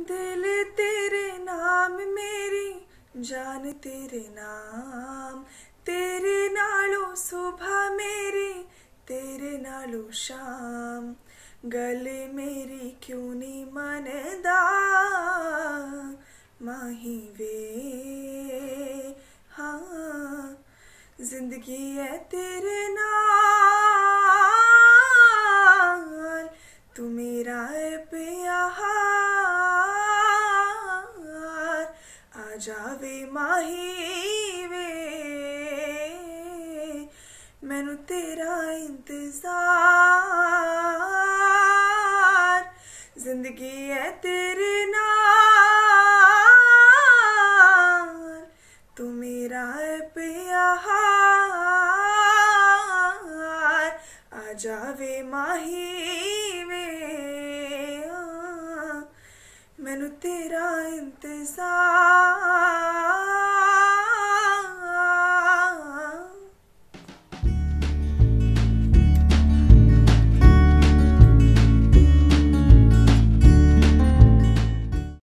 दिल तेरे नाम मेरी जान तेरे नाम, तेरे नालों सुबह मेरी तेरे नालों शाम, गले मेरी क्यों नी मनदा माही वे। हाँ जिंदगी है तेरे नाल, तू मेरा है प्यार, आ जावे माही वे, मैनू तेरा इंतजार। जिंदगी है तेरे नाल, तू मेरा है प्यार, आ जावे माही वे, मैनू तेरा इंतजार।